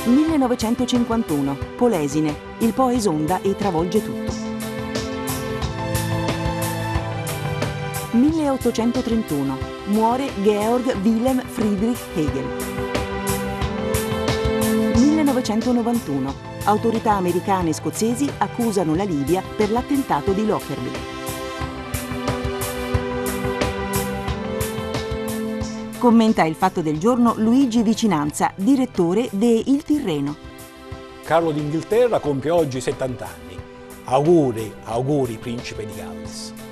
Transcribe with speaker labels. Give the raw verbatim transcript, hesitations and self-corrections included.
Speaker 1: millenovecentocinquantuno, Polesine, il Po esonda e travolge tutto. milleottocentotrentuno, muore Georg Wilhelm Friedrich Hegel. millenovecentonovantuno, autorità americane e scozzesi accusano la Libia per l'attentato di Lockerbie. Commenta il fatto del giorno Luigi Vicinanza, direttore de Il Tirreno.
Speaker 2: Carlo d'Inghilterra compie oggi settanta anni. Auguri, auguri, principe di Galles.